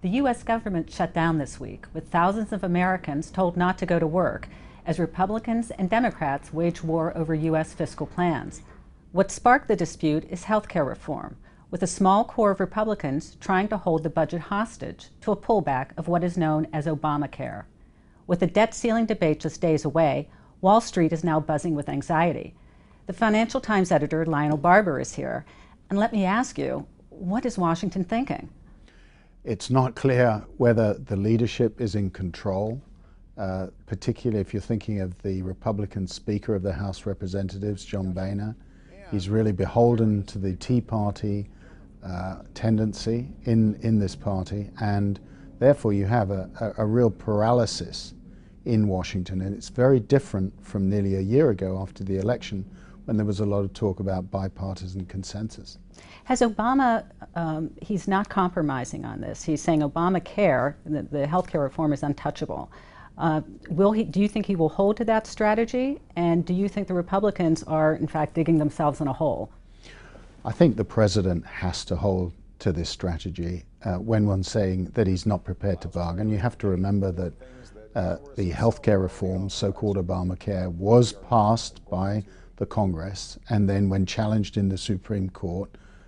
The U.S. government shut down this week, with thousands of Americans told not to go to work as Republicans and Democrats wage war over U.S. fiscal plans. What sparked the dispute is health care reform, with a small core of Republicans trying to hold the budget hostage to a pullback of what is known as Obamacare. With the debt ceiling debate just days away, Wall Street is now buzzing with anxiety. The Financial Times editor Lionel Barber is here, and let me ask you, what is Washington thinking? It's not clear whether the leadership is in control, particularly if you're thinking of the Republican Speaker of the House of Representatives, John Boehner. He's really beholden to the Tea Party tendency in this party, and therefore you have a real paralysis in Washington. And it's very different from nearly a year ago after the election, when there was a lot of talk about bipartisan consensus. Has Obama, he's not compromising on this. He's saying Obamacare, the health care reform, is untouchable. Do you think he will hold to that strategy? And do you think the Republicans are, in fact, digging themselves in a hole? I think the president has to hold to this strategy. When one's saying that he's not prepared to bargain, you have to remember that the health care reform, so-called Obamacare, was passed by the Congress, and then when challenged in the Supreme Court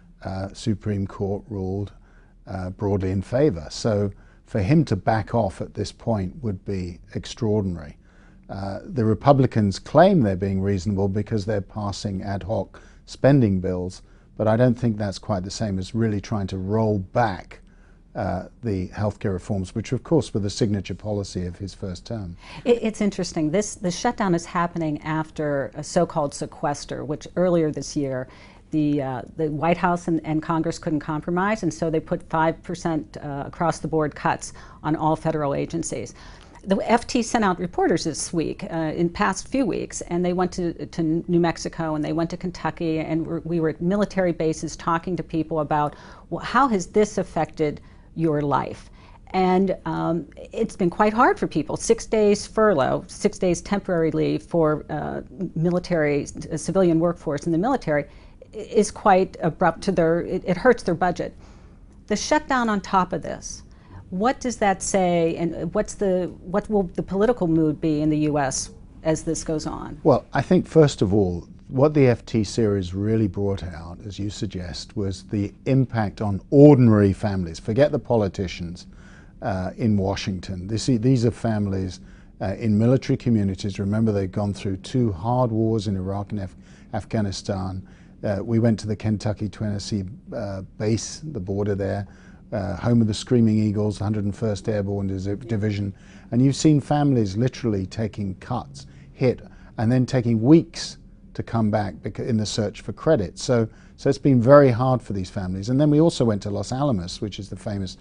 ruled broadly in favor. So for him to back off at this point would be extraordinary. The Republicans claim they're being reasonable because they're passing ad hoc spending bills, but I don't think that's quite the same as really trying to roll back the healthcare reforms, which of course were the signature policy of his first term. It's interesting. The shutdown is happening after a so-called sequester, which earlier this year the White House and Congress couldn't compromise, and so they put 5% across the board cuts on all federal agencies. The FT sent out reporters this week, in past few weeks, and they went to New Mexico and they went to Kentucky, and we were at military bases talking to people about, well, how has this affected your life? And it's been quite hard for people. 6 days furlough, 6 days temporary leave for military, civilian workforce in the military is quite abrupt to it hurts their budget. The shutdown on top of this, what does that say, and what will the political mood be in the U.S. as this goes on? Well, I think first of all, what the FT series really brought out, as you suggest, was the impact on ordinary families. Forget the politicians in Washington. These are families in military communities. Remember, they've gone through 2 hard wars in Iraq and Afghanistan. We went to the Kentucky-Tennessee base, the border there, home of the Screaming Eagles, 101st Airborne Division, and you've seen families literally taking cuts, hit, and then taking weeks to come back in the search for credit. So it's been very hard for these families. And then we also went to Los Alamos, which is the famous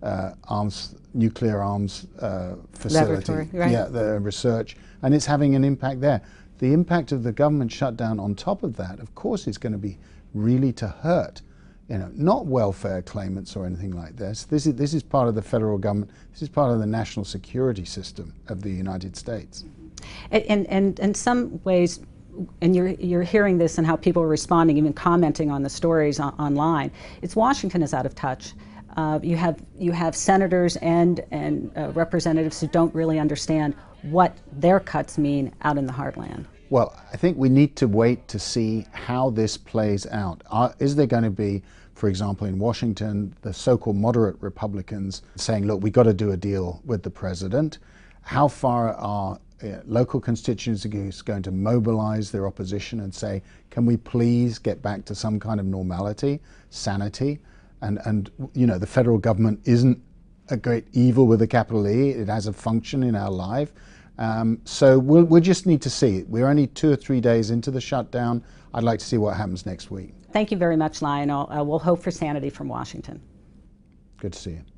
nuclear arms facility. Laboratory, right? Yeah, the research, and it's having an impact there. The impact of the government shutdown on top of that, of course, is going to be really to hurt, not welfare claimants or anything like this. This is part of the federal government. This is part of the national security system of the United States. And in some ways, and you're hearing this and how people are responding, even commenting on the stories online, it's Washington is out of touch. You have senators and representatives who don't really understand what their cuts mean out in the heartland. Well, I think we need to wait to see how this plays out. Is there going to be, for example, in Washington, the so-called moderate Republicans saying, look, we've got to do a deal with the president? How far are local constituencies going to mobilize their opposition and say, can we please get back to some kind of normality, sanity? And the federal government isn't a great evil with a capital E. It has a function in our life. So we'll just need to see. We're only 2 or 3 days into the shutdown. I'd like to see what happens next week. Thank you very much, Lionel. We'll hope for sanity from Washington. Good to see you.